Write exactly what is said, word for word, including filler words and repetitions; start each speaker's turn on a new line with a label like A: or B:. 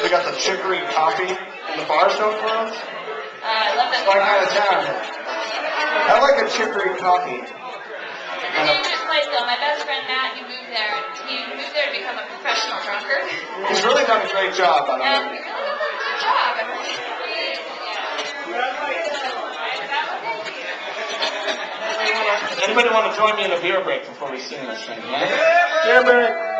A: We got the chicory coffee in the bar known for us.
B: Uh, I love that.
A: It's my kind of town. I like a chicory coffee.
B: The dangerous place though, my best friend Matt, he moved there. He moved there to become a professional drunkard.
A: He's really done a great job on
B: And
A: it.
B: he really did a good job. I mean,
A: Anybody want to join me in a beer break before we sing this thing? Right? Beer break.